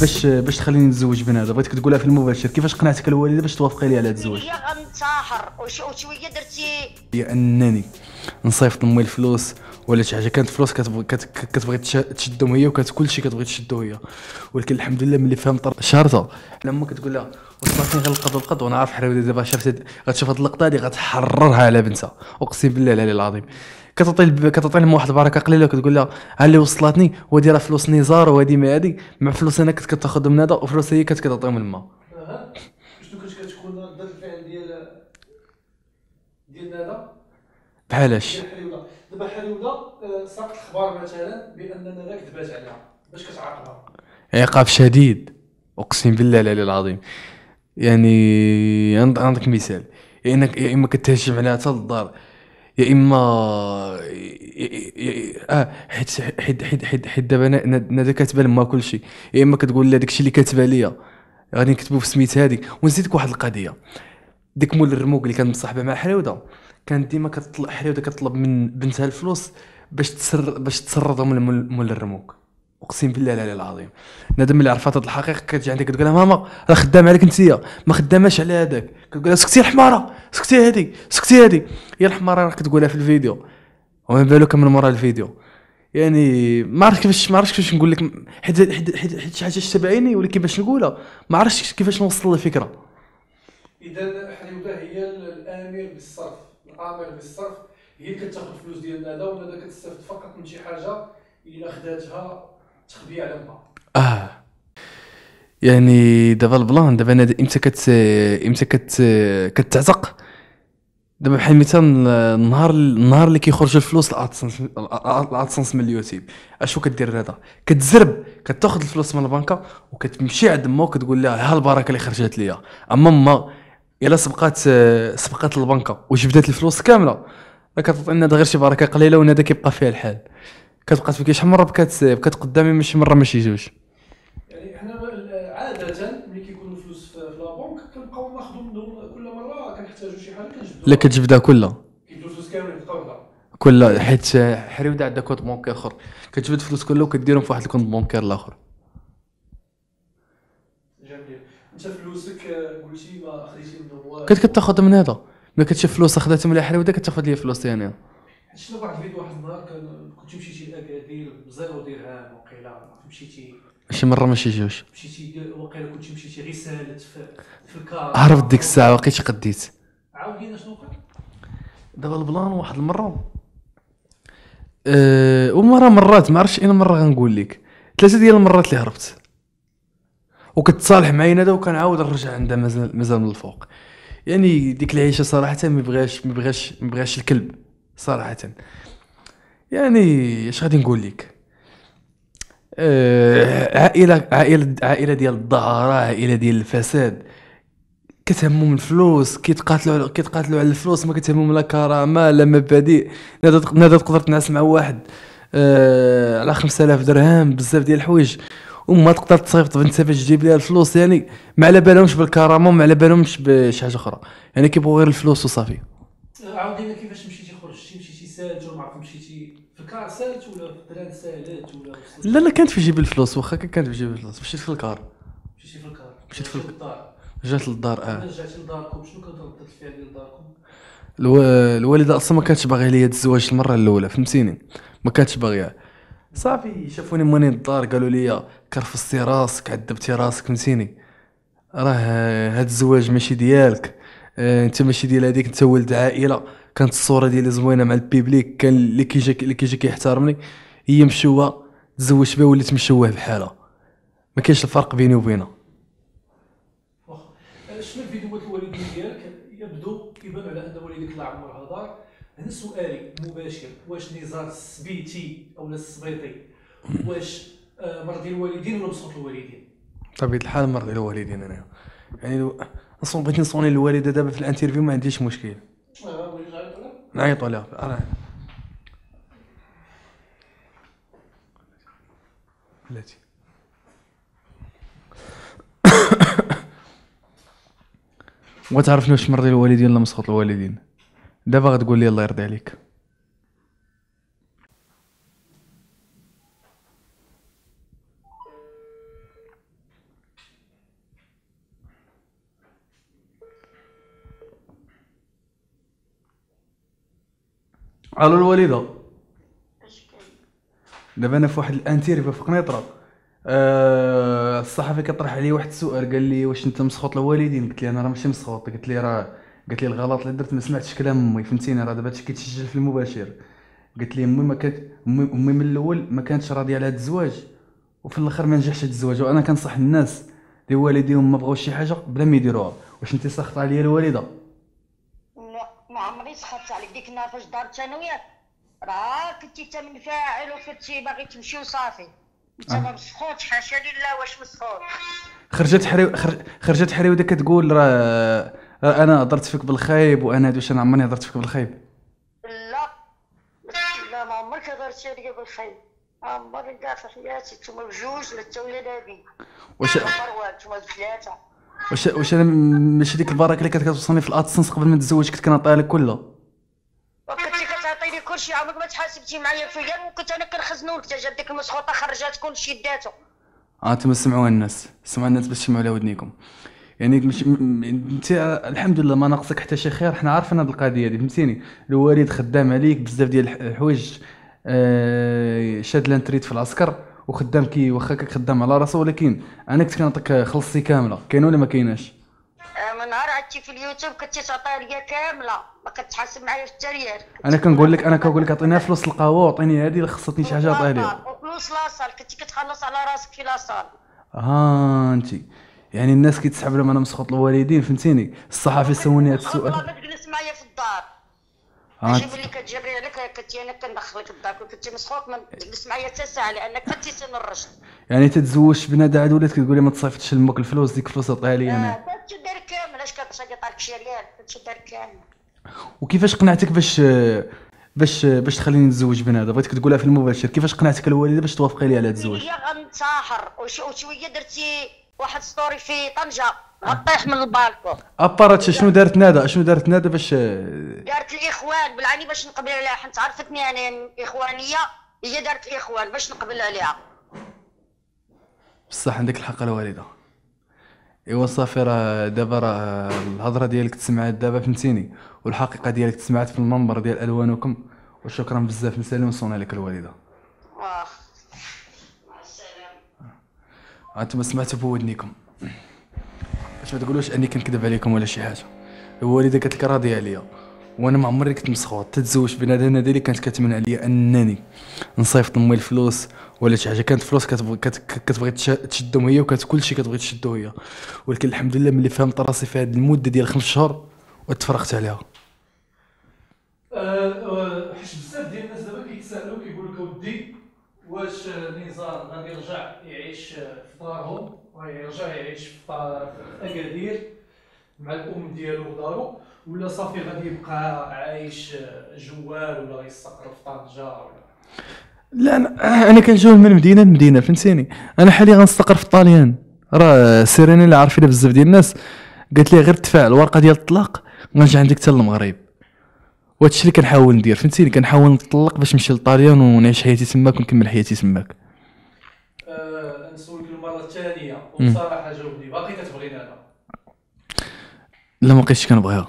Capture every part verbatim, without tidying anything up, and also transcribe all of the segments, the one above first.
باش باش تخليني نتزوج بنادى، بغيتك تقولها في المباشر، كيفاش قنعتك الوالده باش توافقي لي على هذا الزواج؟ هي غنتساهر وشويه درتي. هي انني نصيفط لمي الفلوس ولا شي حاجه، كانت فلوس كتبغي كتبغي تشدهم هي، وكانت كلشي كتبغي تشدو هي، ولكن الحمد لله ملي فهمت شهرتها لما كتقول لها وصلتني غير القد والقد، وانا عارف حراوي دابا شافت غتشوف هاد اللقطه هادي غتحررها على بنتها، اقسم بالله العلي العظيم. كتعطي كتعطي لهم واحد البركه قليله وكتقول لها ها اللي وصلتني، وهادي راه فلوس نزار، وهادي ما هادي مع فلوس انا كنت كتاخذهم من هذا، وفلوس هي كانت كتعطيهم لما. اها شنو كنت كتكون رده الفعل ديال ديال هذا بحالاش؟ ديال حريوله؟ دابا حريوله ساقط الخبر مثلا بان انا كذبات عليها، باش كتعاقبها؟ عقاب شديد، اقسم بالله العلي العظيم. يعني عندك مثال، يا انك يا اما كتهجم عليها حتى للدار، يا اما اه حيت حيت حيت حيت حيت دابا نادا كاتبه لما كل شيء، يا اما كتقول لها داكشي اللي كاتبه ليا غادي نكتبو في سميت هذيك. ونزيدك واحد القضيه، ديك مول الرموق اللي كانت مصاحبه مع حريوده، كانت ديما كتطلب حريوده كتطلب من بنتها الفلوس باش تسر باش تسرضهم لمول الرموق، اقسم بالله العلي العظيم. نادم اللي عرفت هاد الحقيقه كتجي عندك كتقول لها ماما راه خدامه عليك انتيا، ما خداماش على هذاك، كتقول لها سكتي الحماره، سكتي هادي، سكتي هادي، هي الحماره راه كتقولها في الفيديو، وما بالك من مورا الفيديو. يعني ما عرفتش كيفاش ما عرفتش كيفاش نقول لك، حيت حيت حيت حيت شي حاجه شتا بعيني، ولكن باش نقولها ما عرفتش كيفاش نوصل الفكره. اذا حريوله هي الامر بالصرف، الامر بالصرف، هي اللي كتاخذ الفلوس ديال نادا، ونادا كتستافد فقط من شي حاجه الا خداتها تخبي على امها. اه يعني دابا البلان دابا انا امتى كت امتى كت كتعتق، دابا بحال المثال النهار النهار اللي كيخرج الفلوس الادسنس الادسنس من اليوتيوب، اشو كدير هذا؟ كتزرب، كتاخذ الفلوس من البنكه وكتمشي عند ما وكتقول لها ها البركه اللي خرجت ليا. اما ما الا سبقات سبقات البنكه وجبدات الفلوس كامله، راه كتعطي لنا غير شي بركه قليله، ونادا كيبقى فيها الحال. كتبقى تبكي شحال مره بكات بكات قدامي، ماشي مره ماشي جوج. يعني حنا عاده ملي كيكونوا الفلوس في لا بنك كنبقاو ناخذوا منهم كل مره كنحتاجوا شي حاجه كنجبدوها، لا كتجبدها كلها كيدوا الفلوس كاملين في الطاوله كلها، حيت حريوده عندها كونت بونكير اخر، كتجبد فلوس كلها وكديرهم في واحد الكونت بونكير الاخر. جميل. انت فلوسك قلتي ما خديتي منهم والو، كنت كتاخذ من هذا، ملي كتشوف فلوس اخذتهم على حريوده كتاخذ ليا فلوس ثانيه. شفنا واحد الفيديو واحد النهار كان كنت مشيتي لاكادير بزيرو درهم وقيله، مشيتي شي مره ماشي جوج، مشيتي وقيله كنت مشيتي غير سالت في في الكار، عرفت ديك الساعه وقيت قديت. عاود لينا شنو وقع. دابا البلان واحد المره أه ومره مرات ما عرفتش اين مره غنقول لك، ثلاثه ديال المرات اللي هربت وكتصالح معايا هذا، وكنعاود نرجع عندها مازال مازال من الفوق. يعني ديك العيشه صراحه ما بغاش ما بغاش ما بغاش الكلب صراحه. يعني اش غادي نقول لك، أه عائله عائله عائله ديال الدعاره، عائله ديال الفساد، كتهمهم الفلوس، كيتقاتلوا على كيتقاتلوا على الفلوس، ما كتهمهم لا كرامه لا مبادئ. نادا نادا تقدر تنعس مع واحد أه على خمسة آلاف درهم بزاف ديال الحوايج، وما تقدر تصيفط بنتها باش تجيب ليها الفلوس. يعني ما على بالهمش بالكرامه وما على بالهمش بشي حاجه اخرى، يعني كيبغوا غير الفلوس وصافي. عاود لينا كيفاش مشيتي خرجتي، مشيتي سالت ولا ما عرفت مشيتي في الكار سالت ولا في الدران سالت ولا وصلت؟ لا لا كانت في جيب الفلوس، واخا كانت في جيب الفلوس، مشيت في الكار، مشيتي في الكار، مشيت في الدار، رجعت للدار. اه رجعتي لداركم، شنو كانت ردة الفعل ديال داركم؟ الو... الوالده اصلا ما كانتش باغيه ليا الزواج المره الاولى، فهمتيني، ما كانتش باغيه. صافي شافوني ماني الدار قالوا لي كرفستي راسك، عذبتي راسك، فهمتيني، راه هاد الزواج ماشي ديالك، اه انت ماشي ديال هذيك، انت ولد عائله. كانت الصوره ديالي زوينه مع البيبليك، كان اللي كيجي اللي كيجي كيحترمني، هي مشوه تزوجت بها وليت مشوه بحالها، ما كاينش الفرق بيني وبينها. واخا شنو الفيديوهات الوالدين ديالك يبدو كيبان على ان والديك الله عمر هضر. هنا سؤالي مباشر، واش نزار السبيتي او السبيطي، واش آه مرضي الوالدين ولا مسخط الوالدين؟ بطبيعة الحال مرضي الوالدين انا، يعني لو اصلا بغيت نصوني الوالده دابا في الانترفيو ما عنديش مشكل اه وليد غايط ولا نعيطوا لها راه بلاتي. وتعرف واش مرضي الوالدين ولا مسخط الوالدين؟ دابا غتقول لي الله يرضي عليك. على الوالده. اش كاين؟ دابا انا في واحد الانتيرفيو في قنيطره، أه الصحفي كطرح عليا واحد السؤال، قال لي واش انت مسخوط الوالدين؟ قلت لي انا راه ماشي مسخوط، قلت لي راه قالت لي الغلط اللي درت ما سمعتش كلام امي، فهمتيني؟ راه دابا هادشي كيتسجل في المباشر. قلت لي امي ما كانت امي امي من الاول ما كانتش راضيه على هذا الزواج، وفي الاخر ما نجحش هذا الزواج، وانا كنصح الناس اللي والديهم ما بغاوش شي حاجه بلا ما يديروها. واش انت ساخط عليا الوالده؟ لا ما عمري سخطت عليك ديك النهار فاش دارت انا وياك، راه كنتي انت منفعل وكنتي باغي تمشي وصافي. انت ما مسخوطش، حاشا لله واش مسخوط. خرجت حري خرج... خرجت حريوده كتقول راه راه انا هضرت فيك بالخايب، وانا هادوش انا عمرني هضرت فيك بالخايب. لا لا ما عمرك هضرتي عليا بالخير، عمري كاع في حياتي. نتوما بجوج لا تا ولادي واش مروان، نتوما بثلاثه. واش واش انا ماشي ديك البركه اللي كانت كتوصلني في الادسنس قبل ما نتزوج كنت كنعطيها لك كلها؟ وكنتي كتعطيني كلشي، عمرك ما تحاسبتي معايا فيا، وكنت انا كنخزنو لك. تا جات ديك المسخوطه خرجات كلشي داتو. اه انتم سمعوا الناس، سمعوا الناس باش تسمعوا على ودنيكم. يعني مش م- انت الحمد لله ما ناقصك حتى شي خير، حنا عارفين هاد القضيه هادي، فهمتيني؟ الوالد خدام عليك بزاف ديال الح- الحوايج، آه شاد لانتريت في العسكر وخدام كي واخا كان خدام على راسو، ولكن انا كنت كنعطيك خلصتي كامله، كاين ولا ما كايناش؟ آه، من نهار عدتي في اليوتيوب كنتي تعطيها ليا كامله، ما كتحاسب معايا في التريال. انا كنقول لك انا كنقول لك عطينيها فلوس القهوه وعطيني هذه اللي خصتني شي حاجه عطيها ليها. وفلوس لاصال كنتي كتخلص على راسك في لاصال. ها انت يعني الناس كيتسحب لهم انا مسخوط الوالدين، فهمتيني؟ الصحافي سولني هذا والله السؤال. ما تجلس معايا في الدار. ها ماشي ملي كتجري عليك كنتي انا كندخلك الدار، كنتي مسخوط ما تجلس معايا حتى ساعه، لانك كنتي سن الرشد. يعني تتزوج بنادى عاد ولات كتقولي ما تصيفطش لامك الفلوس، ديك الفلوس عطيها لي انا. اه كنتي دار كامل، اش كتسقط عليك شي ريال، كنتي دار كامل. وكيفاش قنعتك باش باش باش تخليني نتزوج بنادى؟ بغيتك تقولها في المباشر، كيفاش قنعتك الوالده باش توافقي لي على هذا الزواج؟ هي غنتساحر وشويه درتي واحد ستوري في طنجه غطيح من البالكون. ابارات شنو دارت ندى؟ شنو دارت ندى باش دارت الاخوان بالعاني باش نقبل عليها، حيت عرفتني انا اخوانيه، هي دارت الاخوان باش نقبل عليها. بصح عندك الحق الوالده. ايوا صافي، راه دابا راه الهضره ديالك تسمعات دابا، فهمتيني؟ والحقيقه ديالك تسمعات في المنبر ديال الوانكم، وشكرا بزاف، نسالي ونصون عليك الوالده. واه مع السلامه. انتم سمعتوا بودنيكم، باش ما تقولوش اني كنكذب عليكم ولا شي حاجه. الوالده قالت لك راضيه عليا، وانا ما عمري كنت مسخوط. تتزوج بنادى هذا اللي كانت كتمنع عليا انني نصيفط لامي الفلوس ولا شي حاجه. كانت فلوس كتبغي كتبغي تشدهم هي، وكانت كلشي كتبغي تشدو هي، ولكن الحمد لله ملي فهمت راسي في هذه المده ديال خمس شهور وتفرغت عليها. آه، حيت بزاف ديال الناس دابا كيتسائلوا كيقول لك اودي واش نزار غادي يرجع يعيش في دارهم، ويرجع يعيش في دار- في اكادير مع الام ديالو ودارو، ولا صافي غادي يبقى عايش جوال ولا غيستقر في طنجه ولا؟ لا انا انا كنجول من مدينه لمدينه، فهمتيني؟ انا حاليا غنستقر في طاليان. راه سيريني اللي عارفينها بزاف ديال الناس قالت لي غير تفاعل الورقه ديال الطلاق غنجي عندك حتى للمغرب، وهادشي اللي كنحاول ندير، فهمتيني؟ كنحاول نطلق باش نمشي لطاليان ونعيش حياتي تماك ونكمل حياتي تماك. آه، نسولك المره الثانيه وبصراحه جاوبني، باقي كتبغيني انا؟ لا ما بقيتش كنبغيها،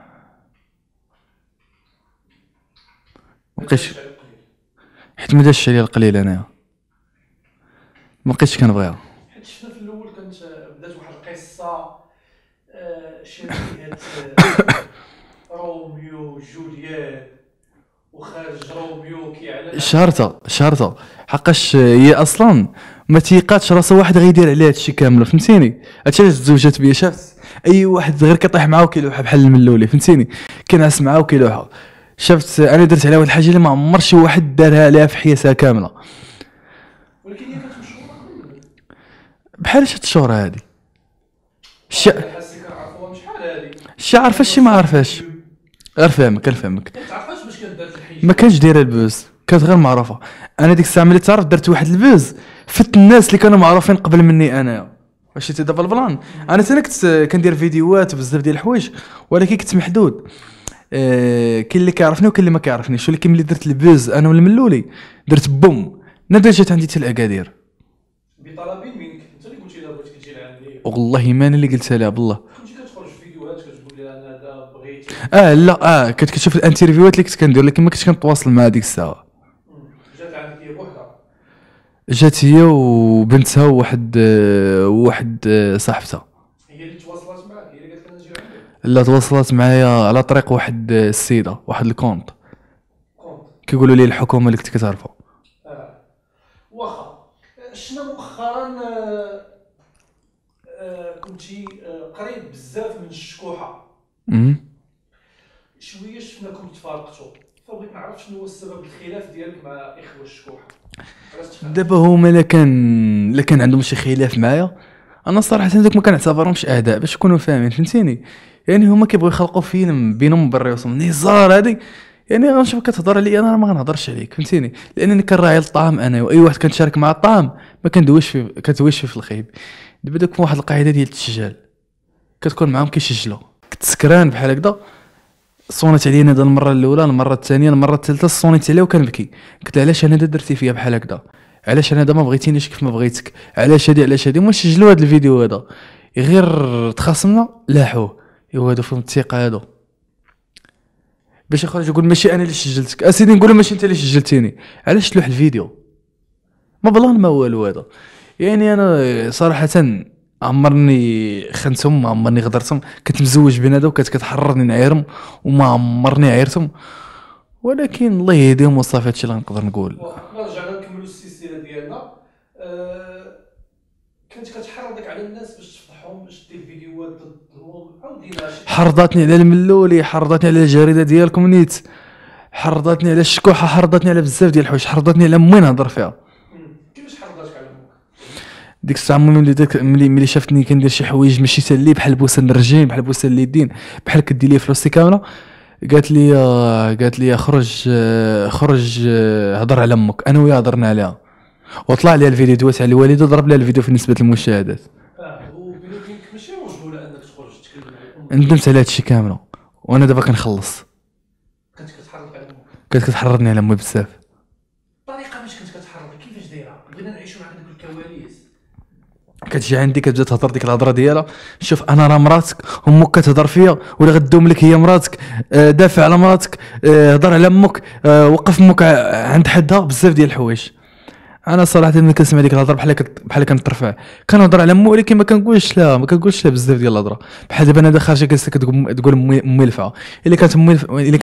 ما بقيتش، حيت ما دازش عليا القليل انايا، ما بقيتش كنبغيها. حيت شفنا في الاول كانت بدات واحد القصه، آه، شبيهه آه، روميو وجولييت، وخارج روميو كيعلن شهرتها شهرتها حقاش هي اصلا ما تيقاتش راسها واحد غيدير عليها هادشي كامل، فهمتيني؟ هادشي علاش تزوجات بيا. شافت اي واحد غير كيطيح معاه وكيلوحها بحال الملولي، فهمتيني؟ كينعس معاه وكيلوحها. شفت انا درت عليها واحد الحاجه اللي ما عمر شي واحد دارها عليها في حياتها كامله. ولكن هي كانت مشهوره بحال شي الشهره هادي الشا حاسي كنعرفوها شحال هادي، الشي عارفه الشي ما عارفاش. غير فهمك غير فهمك كتعرفاش باش كانت دارت الحياه؟ ما كانش دايره البوز، كانت غير معروفه. انا ديك الساعه ملي تعرف درت واحد البوز فت الناس اللي كانوا معروفين قبل مني انايا. واش انت دابا البلان؟ انا حتى كنت كندير فيديوهات وبزاف ديال الحوايج، ولكن كنت محدود. آه كاين اللي كيعرفني وكاين اللي ما كيعرفنيش، ولكن ملي درت البوز انا والملولي درت بوم نادر جات عندي حتى الاكادير بطلب منك انت اللي قلتي لها بغيتك تجي لعندي، والله ما انا اللي قلتها لها بالله. كنتي كتخرج في فيديوهات كتقول لها انا دا بغيت اه لا اه كنت كتشوف الانترفيوهات اللي كنت كندير، لكن ما كنتش كنتواصل مع ديك الساعه. جات عندك هي بوحدها؟ جات هي وبنتها وواحد آه، وواحد آه، صاحبتها. هي اللي تواصلات معك؟ هي اللي قالت لك نجي عندك؟ لا تواصلت معايا على طريق واحد آه، السيده، واحد الكونت كونت. كيقولوا لي الحكومه اللي كنت كتعرفها. اه واخا. شنا مؤخرا آه، آه، كنتي آه، قريب بزاف من الشكوحه، امم شويه شفناكم تفارقتوا، فبغيت نعرف شنو هو السبب الخلاف ديالك مع اخوه الشكوحه. علاش تفارقتوا؟ دابا هما الا كان الا كان عندهم شي خلاف معايا، انا صراحه دوك ما كنعتبرهمش اعداء باش تكونوا فاهمين، فهمتيني؟ يعني هما كيبغيو يخلقوا فيلم بينهم برا راسهم نزار هادي، يعني غنشوف كتهضر عليا انا راه ما غنهضرش عليك، فهمتيني؟ لانني كنراعي الطعام انا، واي واحد كنشارك معاه الطعام ما كندويش فيه كتويش فيه في الخيب. دابا دوك واحد القاعده ديال التشجال كتكون معاهم كيشجلوا، كنت سكران بحال هكذا، صونت عليا انا المره الاولى، المره الثانيه، المره الثالثه صونيت عليه وكنبكي، قلت علاش انا درتي فيا بحال هكذا، علاش انا ما بغيتينيش كيف ما بغيتك، علاش هادي علاش هادي، ما سجلوا هذا الفيديو هذا غير تخاصمنا لاحوه، ايوا هادو فهم الثقه هادو باش يخرج يقول ماشي انا اللي سجلتك، اسيدي نقول ماشي انت اللي سجلتيني، علاش تلوح الفيديو ما بلان ما والو هذا. يعني انا صراحه عمرني خنتهم، ما عمرني غدرتهم، كنت مزوج بين هذا وكانت كتحررني نعيرهم وما عمرني عيرتهم، ولكن الله يهديهم وصافي هادشي اللي نقدر نقول. رجعنا نكملوا السلسله ديالنا. أه... كنت كتحرضك على الناس باش تفضحهم، باش دير فيديوهات ضدهم، عاودينا شي حرضتني على الملولي، حرضتني على الجريده ديالكم نيت، حرضتني على الشكوحه، حرضتني على بزاف ديال الحوايج، حرضتني على امي نهضر فيها. كيفاش حرضتك على امك؟ ديك الساعه ملي ملي داك ملي ملي شافتني كندير شي حوايج ماشي سالي، بحال بوسه الرجيم، بحال بوسه اليدين، بحال كدير لي فلوسي كامله، قالت لي قالت لي خرج خرج هضر على امك، انا وياها هضرنا عليها، وطلع لي الفيديو دوات على الوالده، ضرب لها الفيديو في نسبه المشاهدات. اه وبيني وبينك ماشي رجوله انك تخرج تكلم على امك. ندمت على هادشي كامله، وانا دابا كنخلص. كنت كتحرض على امك؟ كانت كتحرضني على امي بزاف. الطريقه باش كنت كتحرض كيفاش دايره؟ بغينا نعيشوا معاك دوك الكواليس. كتجي عندي كتبدا تهضر ديك الهضره ديالها، شوف انا راه مراتك، امك كتهضر فيا ولا غدوم لك هي مراتك، آه، دافع على مراتك، آه، هضر على امك، آه، وقف امك ع- عند حدها، بزاف ديال الحوايج. انا صراحه ملي كنسمع ديك الهضره بحال كت- بحال كنترفع، كنهضر على امي، ولكن ما كنقولش لا ما كنقولش لا بزاف ديال الهضره، بحال دابا انا دا خارجه جالسه كتقول تقول امي امي الفا، الا كانت امي الف- الا